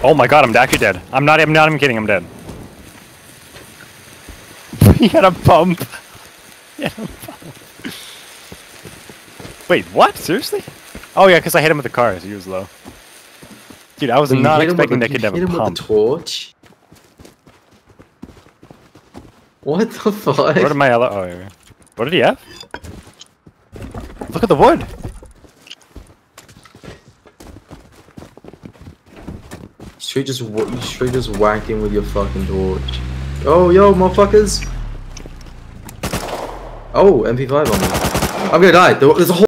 Oh my god, I'm actually dead. I'm not even kidding, I'm dead. He had a bump. He had a bump. Wait, what? Seriously? Oh yeah, because I hit him with the car, so he was low. Dude, I was not expecting that kid to have a pump. Hit him with the torch? What the fuck? What did my yellow? Oh, yeah. What did he have? Look at the wood. Straight just whack him with your fucking torch. Oh, yo, motherfuckers! Oh, MP5 on me. I'm gonna die. There's a whole